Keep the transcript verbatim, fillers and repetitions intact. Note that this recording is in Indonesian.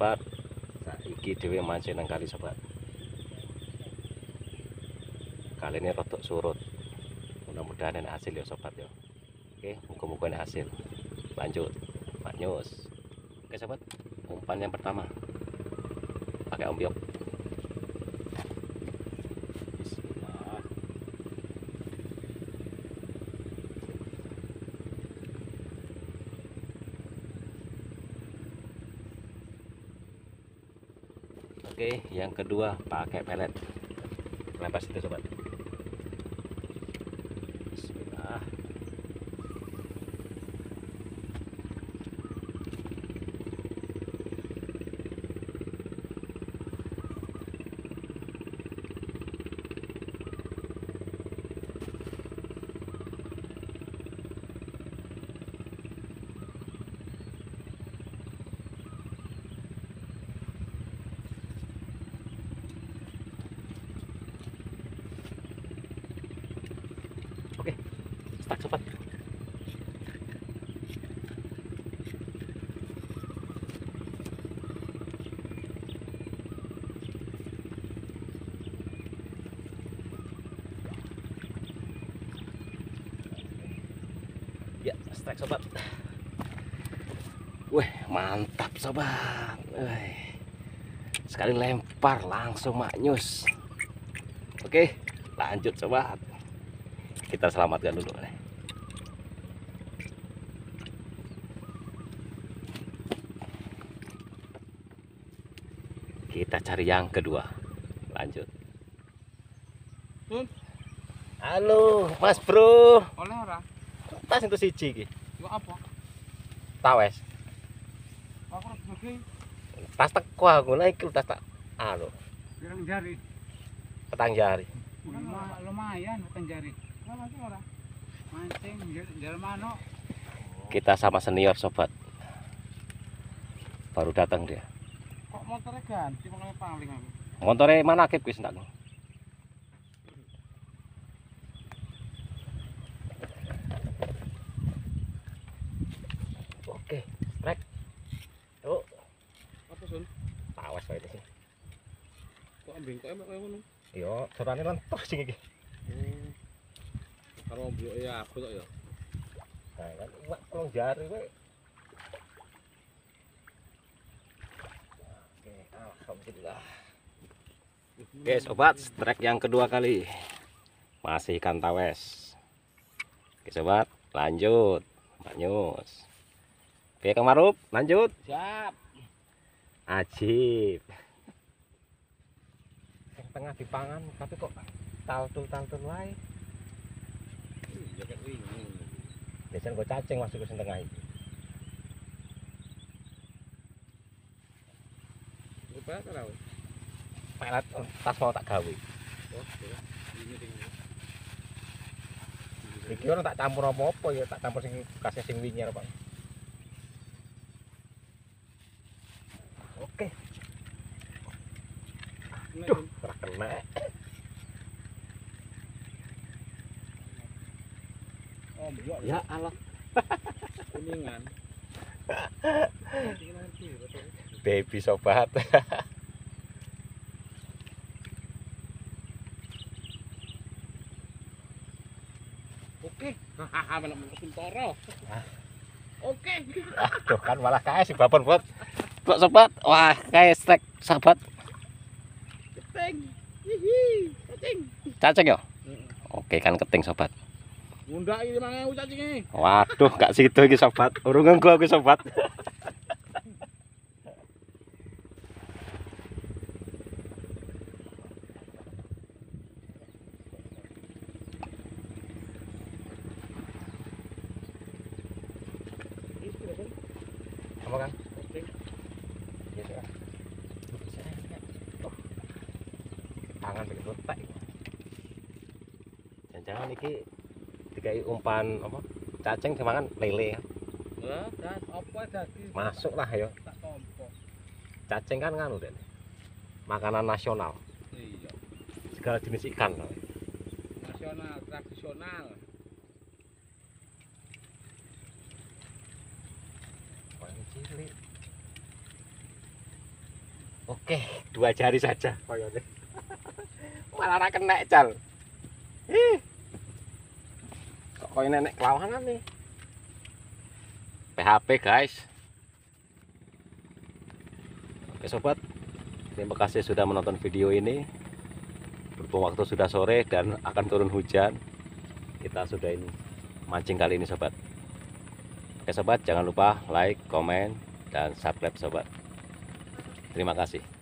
sobat, saiki dhewe mancing nang kali sobat. Kali ini rotok surut. Mudah-mudahan ini hasil ya sobat ya. Oke, muka-muka ini hasil. Lanjut, manyus. Oke sobat, umpan yang pertama pakai ombyok. Bismillah. Oke, yang kedua pakai pelet. Lempar situ sobat. Bismillah. Oke, stuck sobat. Ya, strike sobat. Wih, mantap sobat. Wih. Sekali lempar langsung maknyus. Oke, lanjut sobat. Kita selamatkan dulu nih. Kita cari yang kedua. Lanjut. Hmm? Halo, Mas Bro. Oleh ora? Tas itu siji iki. Yo apa? Tawes. Aku harus bagi Tas teko aku nah iki tas tak anu, pirang jari. petang jari. Luma- Lumayan petang jari. Lah mancing ora? Mancing jalan mano. Kita sama senior sobat. Baru datang dia. Kok motornya ganti makanya paling aku. Motornya mana kip wis ndak. Oke, strike. Yuk, Apa sun? tawas wae sih. Kok ambing kok emak kaya ngono? Yo, sorane lentur sing iki. Oh. Karo mbok ya aku kok ya. Nah, kan iwak pelong jari kowe. Oke, alhamdulillah. Oke, sobat, strike yang kedua kali. Masih ikan tawes. Oke, sobat, lanjut. Manyus. Oke, Kang Marup, lanjut. Siap. Ajib. Yang tengah dipangan, tapi kok taltul-taltul wae. Jaket wingi. Biasanya gue cacing masuk ke sing tengah iki. Lupa karo. Pelet tas mau tak gawe. Oh, ini ding. Iki ora tak campur apa-apa ya, tak campur sing bekasnya sing winyer, Pak. Oke. Duh, ora kena. Oh, mbok Ya Allah, kuningan. baby sobat. Oke. Hahaha, malah mentoro. Oke. Aduh, kan malah kae si babon bot. Kok sobat? Wah, kae strike sahabat. Keting. Hihi, keting. Cacing ya? Oke, kan keting sobat. Ngundak iki lima ewu cacinge. Waduh, gak situ iki sobat. Urung nggo aku sobat. Apa kan? Gitu kan. Tangan bikin retak. Jangan-jangan iki dikai umpan apa? Cacing dimakan lele. Lah, dan apa dadi? Masuk lah ya. Tak tompo. Cacing kan nganu deh. Makanan nasional. Iya. Segala jenis ikan. Nasional, tradisional. Paling cilik. Oke, dua jari saja koyone. Malah ora kena cal. Ih. Kok koyo nenek kelawanan nih. P H P guys. Oke sobat, terima kasih sudah menonton video ini. Berhubung waktu sudah sore dan akan turun hujan, kita sudahin mancing kali ini sobat. Oke sobat, jangan lupa like, komen, dan subscribe sobat. Terima kasih.